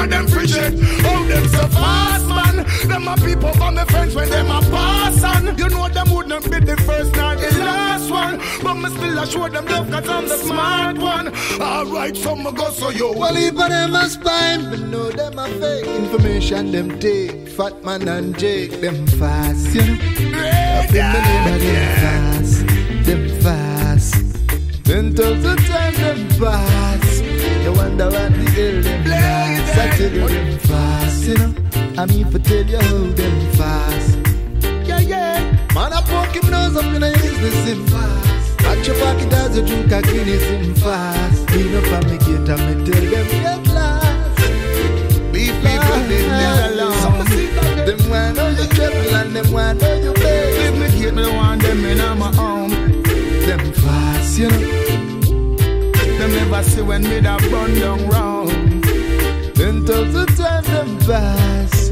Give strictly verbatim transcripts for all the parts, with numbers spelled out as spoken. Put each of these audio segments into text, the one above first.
of them frigid. Oh, them so fast, man. Them are people from the friends when them a pass on. You know them wouldn't be the first nor the last one, but me still a show them love cause I'm the smart one. Alright, so me go so yo. Well, if them a spy, but know them a fake information them take. Fat man and Jake, them fast, you know. Up in the name of them fast, them fast. Ten thousand times them fast. You wonder what the hell them fast. I tell you them fast, you know. I mean for tell you how them fast. Yeah, yeah. Man, I poke him nose up in a business him fast. Watch your pocket as you drink a Guinness him fast. Clean up and make it and me tell them get last. Beef people, leave them alone. Them want know you trouble and them want know you bad. Leave me keep me want them in my home. Them fast, you know. Them never see when me da burn down round. Ten thousand times them fast.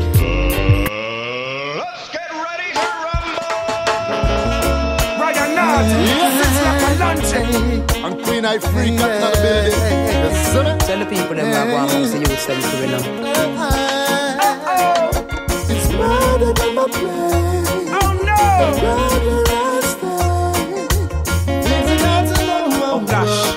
Let's get ready to rumble. Ryan Nard, it's like a luncheon. And Queen I freak out of the building. Tell the people them that want to see you stand to win now. It's murder than my play. Oh no! Murder I stay. Easy not to know. Oh gosh.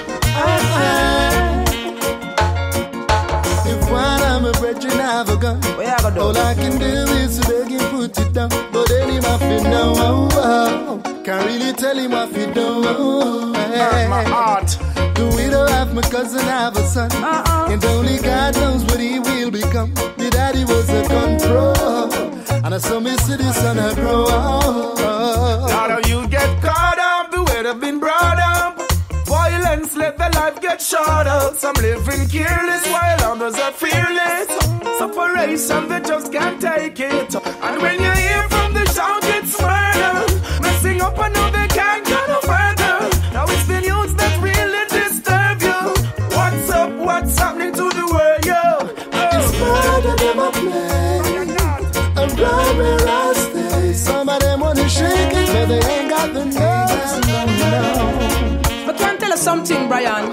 If one I'm a virgin, I have a gun. All I can do is beg him put it down. But then him off it now. Oh, oh. Can't really tell him off it down. Oh, Hurt my heart. The widow of my cousin have a son. Uh-uh. And only God knows what he will become. The daddy was a gun pro, and I saw me see the son I grow. Oh, oh. A lot of you get caught up the way they've been brought up. Violence let their life get short up. Some living careless while others are fearless. Separation, they just can't take it. And when you hear from the shout, it's murder. Messing up, I know they can't go no further. Now it's the news that really disturb you. What's up, what's happening to the world, yo? Oh. It's murder them a play, and right where I stay. Some of them wanna shake it, but they ain't got the nerves. No, no. But can't tell us something, Brian.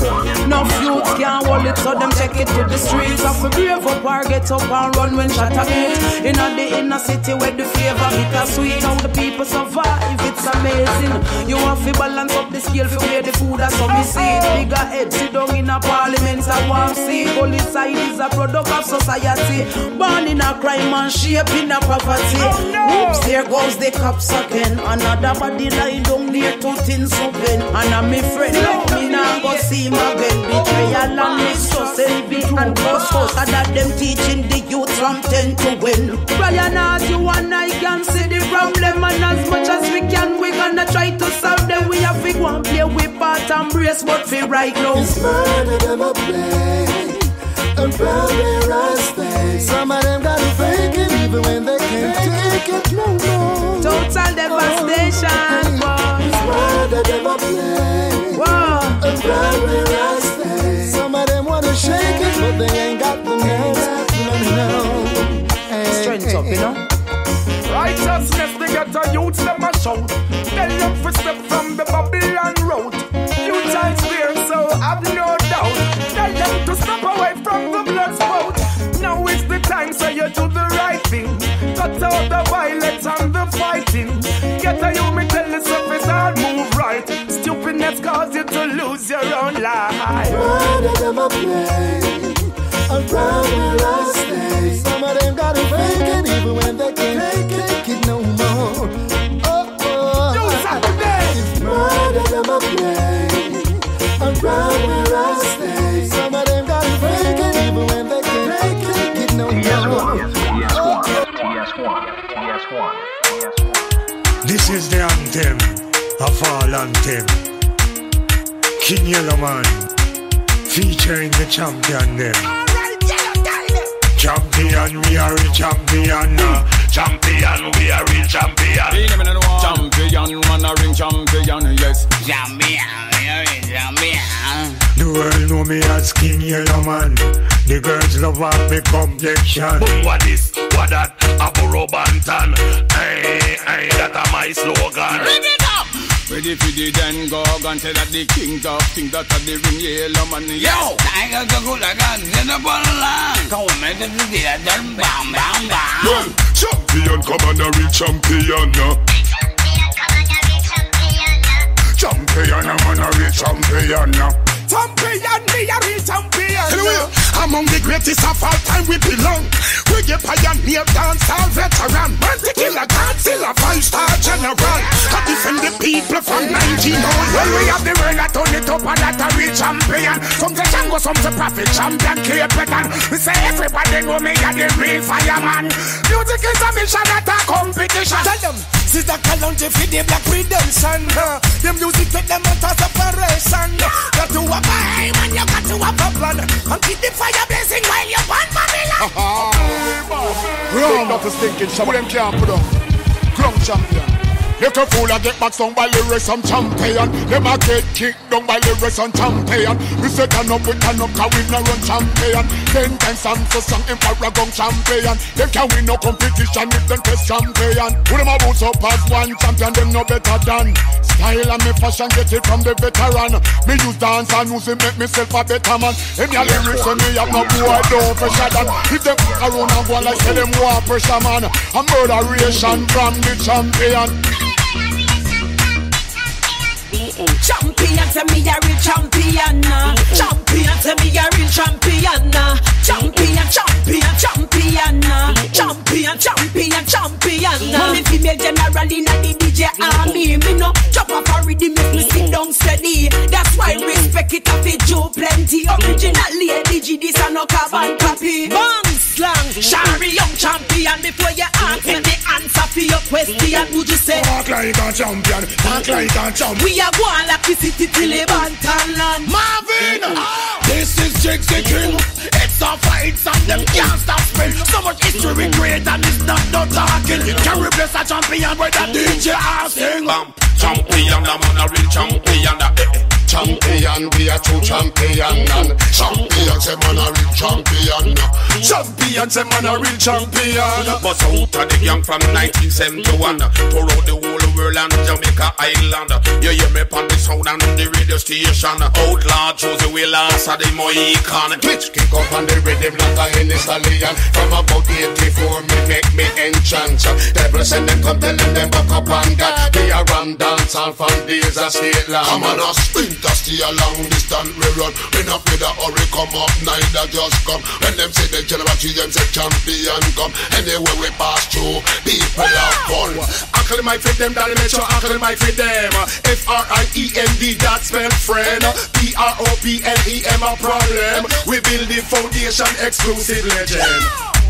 No youths can't hold it, so them take it to the streets. Have to brave up or get up and run when shot a beat. In the inner city where the flavor bittersweet. How the people survive, it's amazing. You have to balance up the scale for where the food are so me see. Bigger head sit down in a parliament, I want to see. Policide is a product of society. Born in a crime and shaped in a poverty. Oh, no. Oops, there goes the cops again. Another body lying down near two things open. And I'm my friend, like me now go see him again. Betrayal and mistrust, envy and cause. And that them teaching the youth from ten to win. Brian, as you and I can see the problem. And as much as we can, we gonna try to solve them. We have to go and play with part and brace, but for right now. It's murder them a play, and proud where I stay. Some of them gotta fake it even when they can't take it no more. Total devastation, boy. It's murder them a play, whoa. And proud where I stay. Some of them wanna shake it, but they ain't got the nerves. No, no. Hey, Strength hey, up, you know. Righteousness, they get a youth, them a shout. Tell them for step from the Babylon road. You times fear, so have no doubt. Tell them to step away from the blood spout. Now is the time, so you do the right thing. Cut out the violence and the fighting. Get a you, me tell yourself it's hard, move right. Stupidness cause you to lose your own life. Murder them a play, and proud where I stay. Some of them gotta fake it even when they can't take it no more. Oh, oh. Do Saturday. It's murder them a play, and proud where I stay. Some of them gotta fake it even when they can't take it no more. T S one, T S one, T S one, T S one. This is the anthem, a fall anthem. King Yellowman, featuring the champion them. Champion, we are a champion. Uh. Champion, we are a champion. Champion, man a ring champion, yes. Champion, we are a champion. The world know me as King Yellowman. The girls love have me complexion. But what this, what that, a Burro Bantan. Hey, hey, that a my slogan. Bring it up! Ready for the then go and tell that the king of king that a the ring yellow man. Yo! I got the good, I got in the bottom line. the beer, done bam, bam, bam. Well, champion, come on, a real champion. Champion, I'm on a real champion. Champion, me a real champion. Anyway, among the greatest of all time we belong. We get pioneer, dancehall veteran. Man to kill a Godzilla, five-star general. I defend the people from nineteen oh. Well, we have the world that turn it up and that a real champion. Some say Shango, some say Prophet, champion, Cape Breton. We say everybody know me a the real fireman. Music is a mission, not a competition. Tell them, see the Kalonji for the black redemption. The music take them out of separation. Got to have a aim and you got to have a plan. And keep the fire blazing while you burn Babylon. Wrong, not a stinking shop. Them can't put up. Ground champion. Little fool a get back song by lyrics and champion. Them a get kicked down by lyrics and champion. We say turn up, we turn up, cause we no run champion. Ten times songs so song in Paragon champion. Them can win no competition if them test champion. Put them a boots up as one champion, them no better than. Style and me fashion get it from the veteran. Me use dance and music make myself a better man. Them ya lyrics and me have no boy don't pressure than. If them around and go like say them war pressure man. A murderation from the champion. Champion, tell me a real champion. Champion, tell me a real champion. Champion, champion, champion. Champion, champion, champion. Money female general in the D J army. Me no chop up a rhythm, make me sit down steady. That's why respect it up, it Joe plenty. Originally, Lady G, this a no carbon copy. Bang slang, Shari young champion. Before you ask me the answer for your question, would you say? Talk like a champion, talk like a champion. We are going like the city till the Bantalan. Marvin, oh. This is Jigsy King. It's a fight, some them can't stop spin. So much history we create and it's not no talking. Can replace a champion with a D J sing. Bam, champion, I'm on a real champion. Champion, we are true champion. And champion, say man a real champion. Champion, say man a real champion. But out of the young from nineteen seventy-one, tore out the whole world and Jamaica Island. You hear me on the sound and the radio station. Outlaw chose the way last of the Mohican. Twitch kick up on the rhythm like a Henny Stallion. From about eighty-four, me make me enchant. Devil send them come telling them back up on God. They are ram dance all from days of state land. I'm on a sprinter, stay a long distance we run. We not afraid of hurry come up, neither just come. When them say they general cheese, them say champion come. Anywhere we pass through, people have fun. Uncle might fit them, daddy make sure uncle might fit them. F R I E N D, that spell friend. P R O P L E M a problem. We build the foundation, exclusive legend.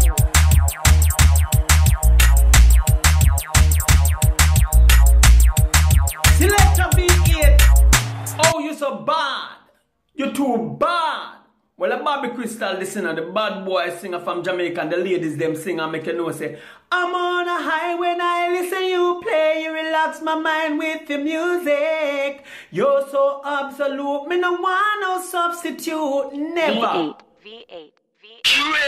Selector V eight. Oh, you so bad. You too bad. Well, a Bobby Crystal, the singer, the bad boy singer from Jamaica, and the ladies them sing and make you know say, I'm on a high when I listen you play, you relax my mind with your music. You're so absolute, me no want no substitute, never. V eight, V eight.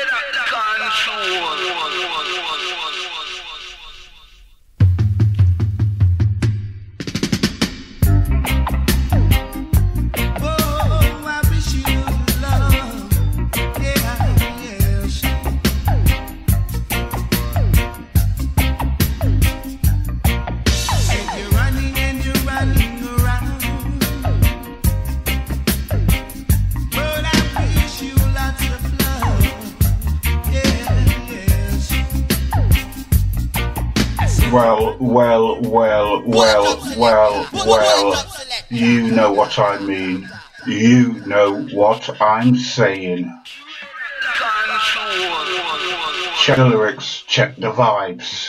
Well, well, well, well, well, well, you know what I mean. You know what I'm saying. Check the lyrics, check the vibes.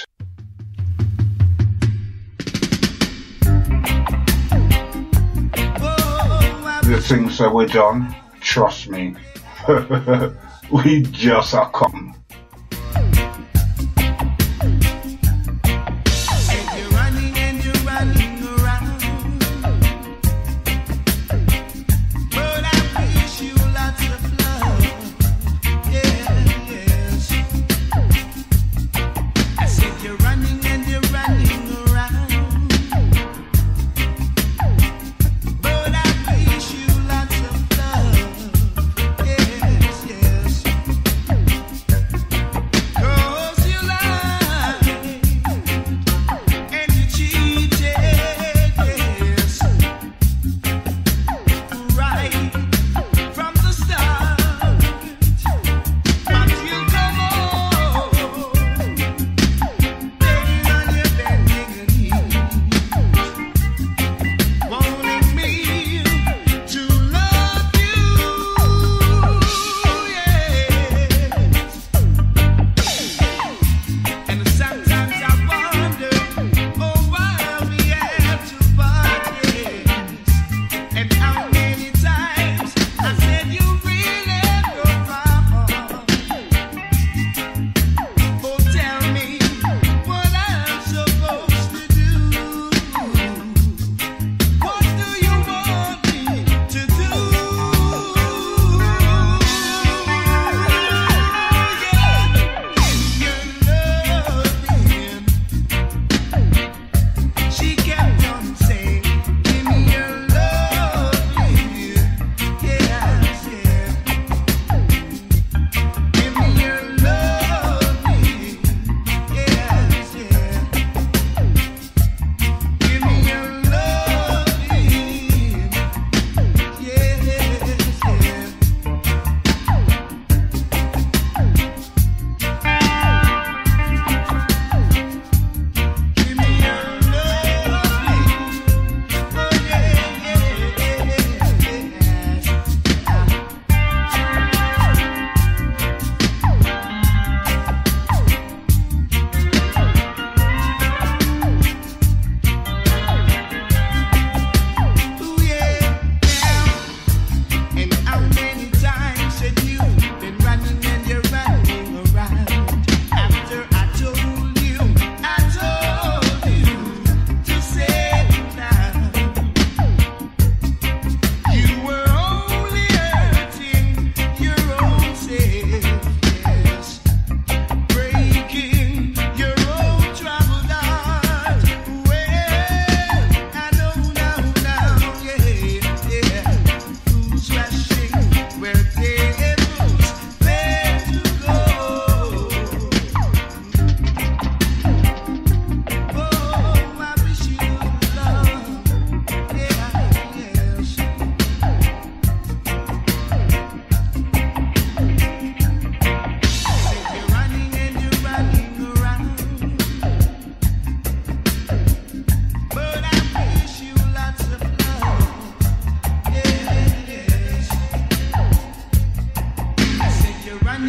The thing so we're done, trust me. We just are come.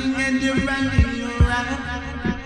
running and you're running around.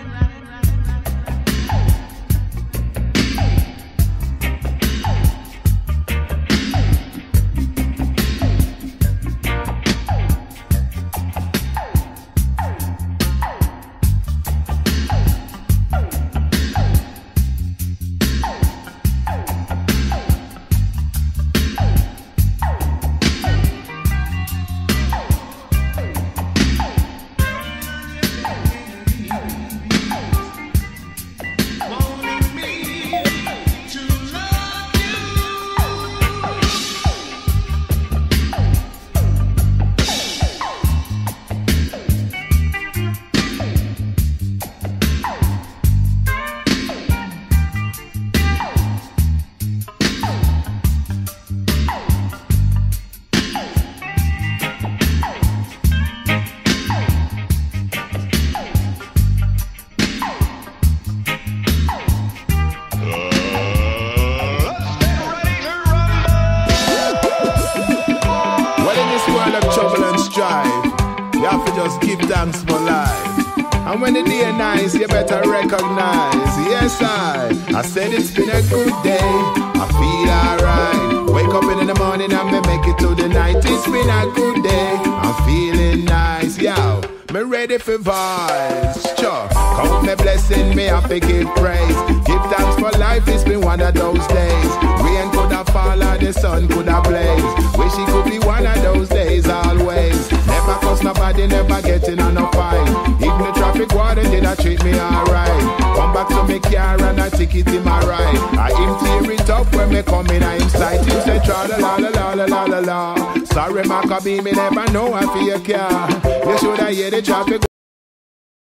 Thanks for life. And when the day nice, you better recognize. Yes, I I said it's been a good day. I feel alright. Wake up in the morning and me make it to the night. It's been a good day. I'm feeling nice, yo. Me ready for vibes. Sure. Count me blessing, me have to give praise. Give thanks for life, it's been one of those days. Rain could have fallen, the sun could have blazed. Wish it could be one of those days always. Never cause nobody, never getting on a fight. Even the traffic warden did not treat me alright. Come back to me car and I take it in my ride. I him tear it up when me come in, I him sight. Him say tra la la la la la la la. Sorry Maccabee, me never know I feel your car. You should have hear the traffic